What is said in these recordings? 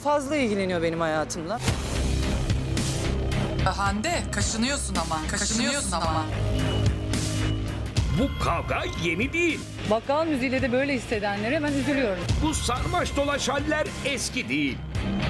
fazla ilgileniyor benim hayatımla. Hande, kaşınıyorsun ama. Bu kavga yeni değil. Bakkal müziğiyle de böyle hissedenlere ben üzülüyorum. Bu sarmaş dolaş haller eski değil.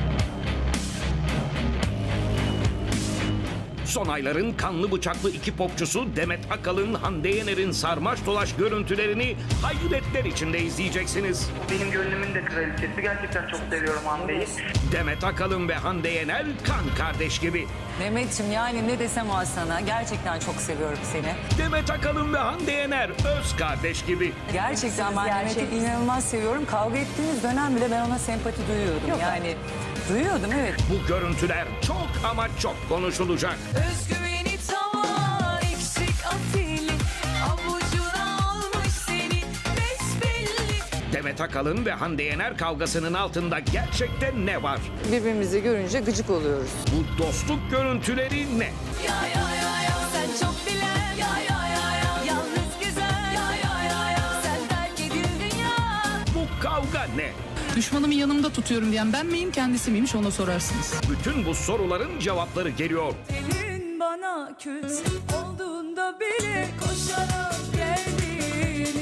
Son ayların kanlı bıçaklı iki popçusu Demet Akalın, Hande Yener'in sarmaş dolaş görüntülerini hayretler içinde izleyeceksiniz. Benim gönlümün de kraliçesi. Gerçekten çok seviyorum Hande'yi. Demet Akalın ve Hande Yener kan kardeş gibi. Mehmetciğim yani ne desem az sana. Gerçekten çok seviyorum seni. Demet Akalın ve Hande Yener öz kardeş gibi. Gerçekten ben Mehmet'i inanılmaz seviyorum. Kavga ettiğimiz dönem bile ben ona sempati duyuyordum. Yani duyuyordum, evet. Bu görüntüler çok ama çok konuşulacak. Özgüveni tavan, eksik afili, avucuna almış seni besbelli. Demet Akalın ve Hande Yener kavgasının altında gerçekten ne var? Birbirimizi görünce gıcık oluyoruz. Bu dostluk görüntüleri ne? Ya sen çok bilen, ya yalnız güzel, ya sen terk edildin ya. Bu kavga ne? Düşmanımı yanımda tutuyorum diyen ben miyim, kendisi miymiş ona sorarsınız. Bütün bu soruların cevapları geliyor. Senin bana küs olduğunda bile koşarak geldiğini.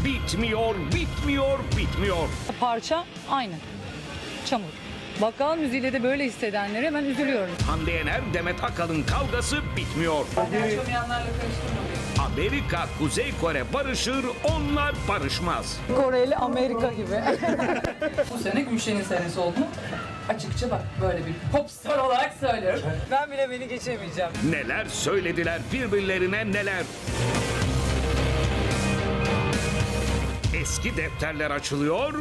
Bitmiyor. Parça aynı. Çamur. Bakkal müziğiyle de böyle hissedenlere ben üzülüyorum. Hande Yener, Demet Akalın kavgası bitmiyor. Amerika, Kuzey Kore barışır, onlar barışmaz. Kore ile Amerika gibi. Bu sene Gülşen'in senesi oldu mu? Açıkça bak, böyle bir popstar olarak söylüyorum. Ben bile beni geçemeyeceğim. Neler söylediler birbirlerine neler. Eski defterler açılıyor.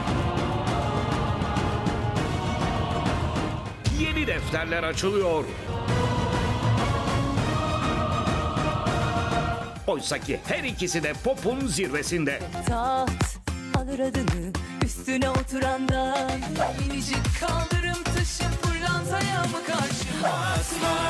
Yeni defterler açılıyor. Oysaki her ikisi de popun zirvesinde. Taht alır adını üstüne oturandan. Minicik kaldırım taşı pırlantaya mı karşı? Atma.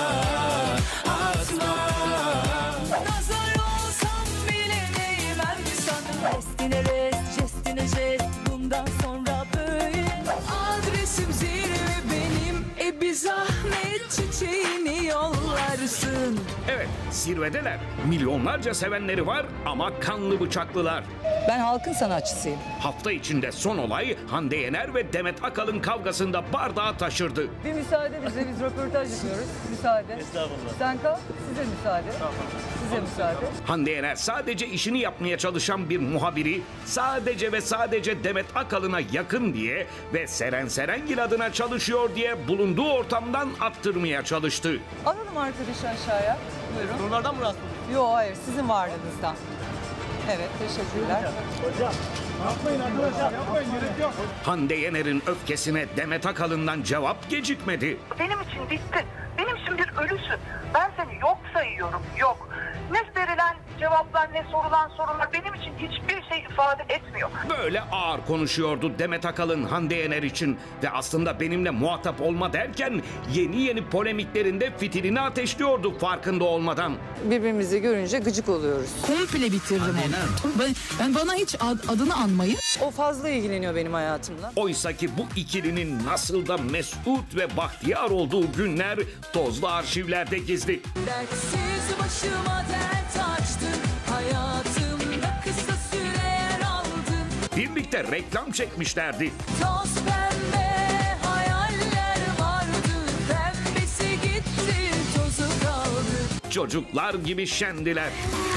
Nazar olsam bile değmem mi sana? Restine rest, jestine jest, bundan sonra böyle. Adresim zirve benim, bir zahmet çiçeğini yollarsın. Evet, zirvedeler. Milyonlarca sevenleri var ama kanlı bıçaklılar. Ben halkın sanatçısıyım. Hafta içinde son olay Hande Yener ve Demet Akalın kavgasında bardağı taşırdı. Bir müsaade bize, biz röportaj yapıyoruz. Müsaade. Estağfurullah. Sen kal, size müsaade. Size müsaade. Hande Yener sadece işini yapmaya çalışan bir muhabiri, sadece ve sadece Demet Akalın'a yakın diye ve Seren Serengil adına çalışıyor diye bulunduğu ortamdan attırmaya çalıştı. Alalım arkadaşı aşağıya. Buyurun. Sorulardan mı rastladın? Yok hayır, sizin varlığınızdan. Evet, teşekkürler. Yapmayın arkadaşlar, yapmayın, gerek yok. Hande Yener'in öfkesine Demet Akalın'dan cevap gecikmedi. Benim için bittin. Benim için bir ölüsün. Ben seni yok sayıyorum. Yok. Ne verilen cevaplar ne sorulan sorular benim için hiçbir şey ifade etmiyor. Böyle ağır konuşuyordu Demet Akalın Hande Yener için ve aslında benimle muhatap olma derken yeni polemiklerinde fitilini ateşliyordu farkında olmadan. Birbirimizi görünce gıcık oluyoruz. Komple bitirdim onu. Ben bana hiç adını anmayın. O fazla ilgileniyor benim hayatımla. Oysaki bu ikilinin nasıl da mesut ve bahtiyar olduğu günler tozlu arşivlerde gizli. Dertsiz başıma dert açtın, hayatımda kısa süre yer aldın. Birlikte reklam çekmişlerdi. Toz pembe hayaller vardı, pembesi gitti, tozu kaldı. Çocuklar gibi şendiler.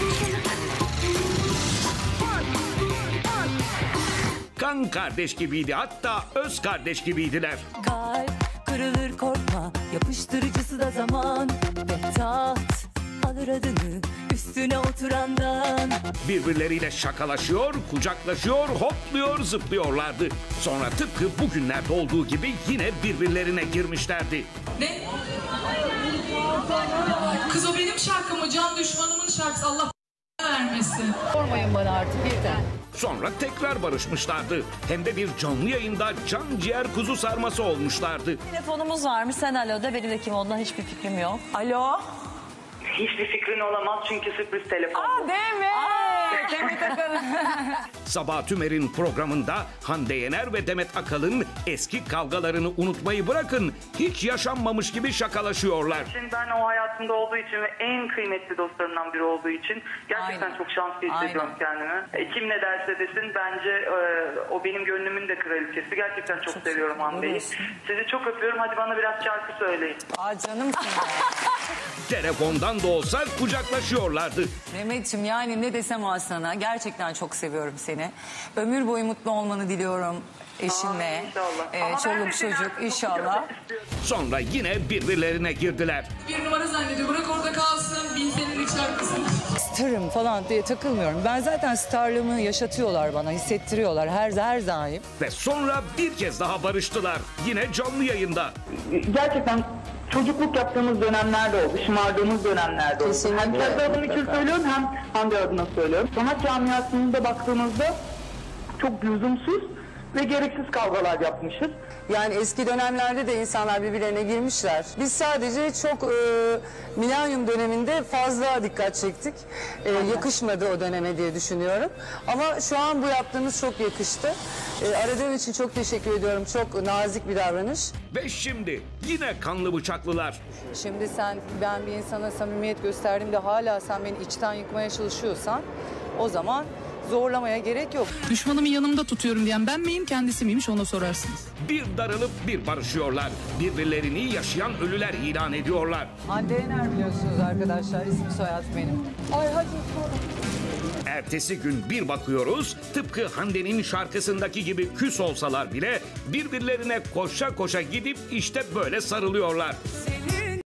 Kan kardeş gibiydi, hatta öz kardeş gibiydiler. Kalp kırılır korkma, yapıştırıcısı da zaman. Ve taht alır adını üstüne oturandan. Birbirleriyle şakalaşıyor, kucaklaşıyor, hopluyor, zıplıyorlardı. Sonra tıpkı bugünlerde olduğu gibi yine birbirlerine girmişlerdi. Ne? Kız o benim şarkım mı? Can düşmanımın şarkısı. Allah vermesin. Sormayın bana artık yeter. Sonra tekrar barışmışlardı. Hem de bir canlı yayında can ciğer kuzu sarması olmuşlardı. Telefonumuz varmış. Sen alo de, benim de kim olduğundan hiçbir fikrim yok. Alo. Hiçbir fikrin olamaz çünkü sürpriz telefon. Demek. Demet Akalın. Sabah Tümer'in programında Hande Yener ve Demet Akalın eski kavgalarını unutmayı bırakın, hiç yaşanmamış gibi şakalaşıyorlar. Şimdi ben o hayatımda olduğu için ve en kıymetli dostlarımdan biri olduğu için gerçekten Aynen. çok şanslı hissediyorum kendimi. Kim ne derse desin bence o benim gönlümün de kraliçesi. Gerçekten çok seviyorum Hande'yi. Orası. Sizi çok öpüyorum. Hadi bana biraz şarkı söyleyin. Aa canımsın ya. Telefondan da olsa kucaklaşıyorlardı. Mehmetciğim yani ne desem az sana. Gerçekten çok seviyorum seni. Ömür boyu mutlu olmanı diliyorum eşinle. İnşallah. Ama ben Çoluk de seni çocuk çok inşallah. çok istiyorum. Sonra yine birbirlerine girdiler. Bir numara zannediyor. Bırak orada kalsın. Bilsenin şarkısını. Starım falan diye takılmıyorum. Ben zaten starlığımı yaşatıyorlar bana, hissettiriyorlar her daim. Ve sonra bir kez daha barıştılar. Yine canlı yayında. Gerçekten çocukluk yaptığımız dönemlerde oldu, şımardığımız dönemlerde oldu. Kesinlikle. Hem kendi adım için söylüyorum hem Hande adına söylüyorum. Sanat camiasında baktığımızda çok lüzumsuz ve gereksiz kavgalar yapmışız. Yani eski dönemlerde de insanlar birbirlerine girmişler. Biz sadece çok milenyum döneminde fazla dikkat çektik. Yakışmadı o döneme diye düşünüyorum. Ama şu an bu yaptığımız çok yakıştı. Aradığın için çok teşekkür ediyorum. Çok nazik bir davranış. Ve şimdi yine kanlı bıçaklılar. Şimdi ben bir insana samimiyet gösterdiğimde hala sen beni içten yıkmaya çalışıyorsan o zaman zorlamaya gerek yok. Düşmanımı yanımda tutuyorum diyen ben miyim kendisi miymiş ona sorarsınız. Bir darılıp bir barışıyorlar. Birbirlerini yaşayan ölüler ilan ediyorlar. Hande Yener biliyorsunuz arkadaşlar. İsmi soyad benim. Ay hadi. Ertesi gün bir bakıyoruz, tıpkı Hande'nin şarkısındaki gibi küs olsalar bile birbirlerine koşa koşa gidip işte böyle sarılıyorlar. Seni